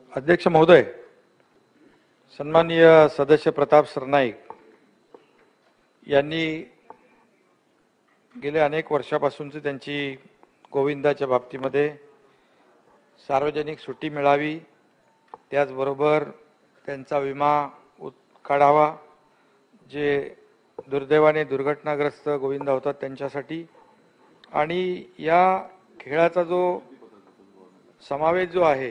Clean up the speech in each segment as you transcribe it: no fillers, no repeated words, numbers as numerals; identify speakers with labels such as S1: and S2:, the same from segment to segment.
S1: अध्यक्ष महोदय, सन्माननीय सदस्य प्रताप सरनाईक यांनी गेल्या अनेक वर्षापासूनची त्यांची गोविंदाच्या बाबतीमध्ये सार्वजनिक सुट्टी मिळावी, त्याचबरोबर त्यांचा विमा काढावा, जे दुर्दैवाने दुर्घटनाग्रस्त गोविंदा होतात त्यांच्यासाठी, आणि या खेळाचा जो समावेश जो आहे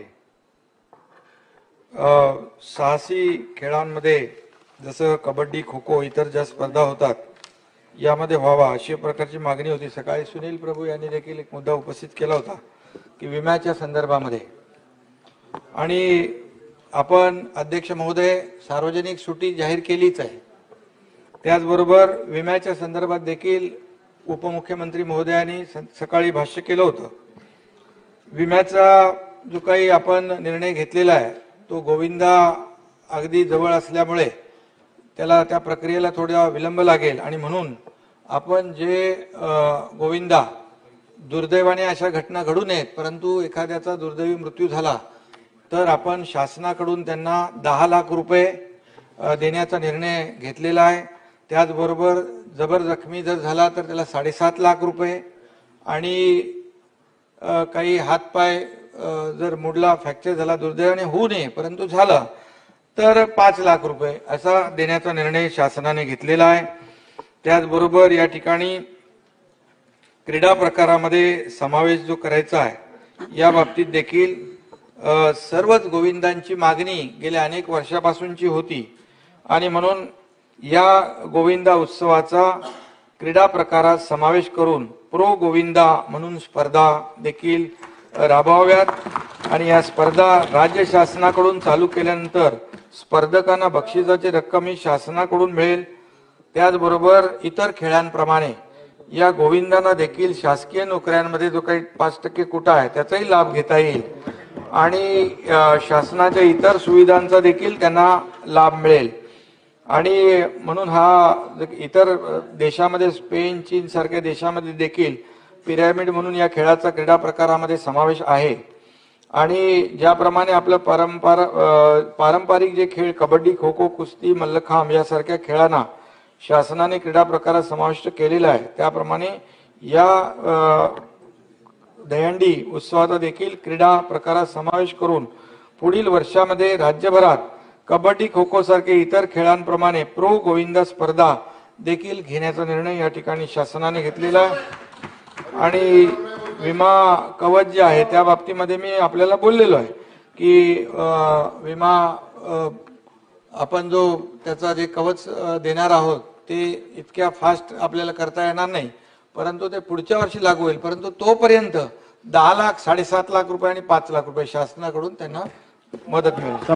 S1: साहसी खेळांमध्ये जसं कबड्डी, खो खो, इतर ज्या स्पर्धा होतात यामध्ये व्हावा अशी प्रकारची मागणी होती। सकाळी सुनील प्रभू यांनी देखील एक मुद्दा उपस्थित केला होता की विम्याच्या संदर्भामध्ये, आणि आपण अध्यक्ष महोदय सार्वजनिक सुट्टी जाहीर केलीच आहे, त्याचबरोबर विम्याच्या संदर्भात देखील उपमुख्यमंत्री महोदयांनी सकाळी भाष्य केलं होतं। विम्याचा जो काही आपण निर्णय घेतलेला आहे तो गोविंदा अगदी जवळ असल्यामुळे त्याला त्या प्रक्रियेला थोडा विलंब लागेल, आणि म्हणून आपण जे गोविंदा दुर्दैवाने अशा घटना घडू नयेत, परंतु एखाद्याचा दुर्दैवी मृत्यू झाला तर आपण शासनाकडून त्यांना 10 लाख रुपये देण्याचा निर्णय घेतलेला आहे। त्याचबरोबर जबर जखमी जर झाला तर त्याला 7.5 लाख रुपये, आणि काही हातपाय जर मोडला, फ्रॅक्चर झाला, दुर्दैवाने होऊ नये परंतु झाला तर 5 लाख रुपये असा देण्याचा निर्णय शासनाने घेतलेला आहे। त्याचबरोबर या ठिकाणी क्रीडा प्रकारामध्ये समावेश जो करायचा आहे या बाबतीत देखील सर्वच गोविंदांची मागणी गेल्या अनेक वर्षापासूनची होती, आणि म्हणून या गोविंदा उत्सवाचा क्रीडा प्रकारात समावेश करून प्रो गोविंदा म्हणून स्पर्धा देखील राबवाव्यात, आणि या स्पर्धा राज्य शासनाकडून चालू केल्यानंतर स्पर्धकांना बक्षिसाची रक्कम ही शासनाकडून मिळेल। त्याचबरोबर इतर खेळांप्रमाणे या गोविंदांना देखील शासकीय नोकऱ्यांमध्ये जो काही 5% कोटा आहे त्याचाही लाभ घेता येईल, आणि शासनाच्या इतर सुविधांचा देखील त्यांना लाभ मिळेल। आणि म्हणून हा इतर देशामध्ये, स्पेन, चीन सारख्या देशामध्ये देखील पिरॅमिड म्हणून या खेळाचा क्रीडा प्रकारामध्ये समावेश आहे। आणि ज्याप्रमाणे आपलं पारंपरिक जे खेळ कबड्डी, खो खो, कुस्ती, मल्लखांब यासारख्या खेळांना शासनाने क्रीडा प्रकारात समाविष्ट केलेला आहे, त्याप्रमाणे या दहीहंडी उत्सवाचा देखील क्रीडा प्रकारात समावेश करून पुढील वर्षामध्ये राज्यभरात कबड्डी, खो खो सारखे इतर खेळांप्रमाणे प्रो गोविंदा स्पर्धा देखील घेण्याचा निर्णय या ठिकाणी शासनाने घेतलेला आहे। आणि विमा कवच जे आहे त्या बाबतीमध्ये मी आपल्याला बोललेलो आहे की विमा आपण जो त्याचा जे कवच देणार आहोत ते इतक्या फास्ट आपल्याला करता येणार नाही, परंतु ते पुढच्या वर्षी लागू होईल, परंतु तोपर्यंत 10 लाख, 7.5 लाख रुपये आणि 5 लाख रुपये शासनाकडून त्यांना मदत मिळेल।